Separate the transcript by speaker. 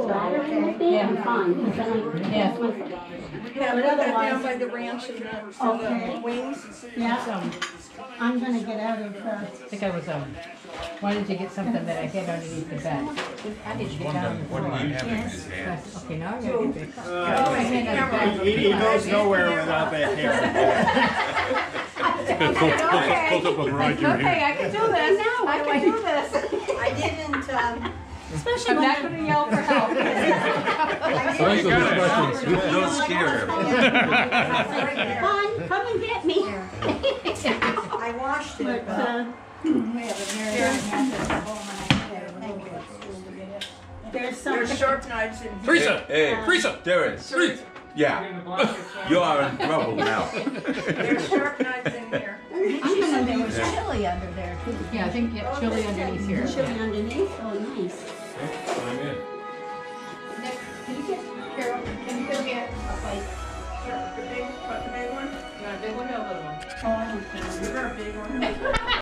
Speaker 1: flattering with me, I'm fine, because then I that's my fault.
Speaker 2: Yeah, put that down by the ranch and the wings.
Speaker 1: Yeah, I'm gonna get out of,
Speaker 3: I think I was, wanted to get something that I had underneath the bed. I need to get down the floor.
Speaker 4: What do you have in his hand?
Speaker 3: Okay, now I gotta get back. Oh, my hand on the bed.
Speaker 5: He goes nowhere without that camera.
Speaker 6: Close up and ride your
Speaker 3: Okay,
Speaker 6: hand.
Speaker 3: I can do this. I can do this.
Speaker 2: I didn't,
Speaker 1: especially
Speaker 3: I'm
Speaker 1: when
Speaker 3: not gonna yell for help.
Speaker 6: Thanks for the questions.
Speaker 4: Don't scare him.
Speaker 1: Fun, come and get me.
Speaker 2: I washed it.
Speaker 1: But, there's some.
Speaker 2: There's sharp knives in here.
Speaker 6: Teresa!
Speaker 4: Hey,
Speaker 6: Teresa!
Speaker 4: Terrence. Yeah. You are in trouble now.
Speaker 2: There's sharp knives in here.
Speaker 1: I'm gonna
Speaker 3: There was chili under there too. Yeah, I think chili underneath here.
Speaker 1: chili underneath, oh nice.
Speaker 6: I'm in.
Speaker 3: Nick, can you get, Carol, can you go get a plate?
Speaker 2: Sure, the big one?
Speaker 3: You want a big one or a little one?
Speaker 1: Oh, I don't care.
Speaker 2: You're a big one.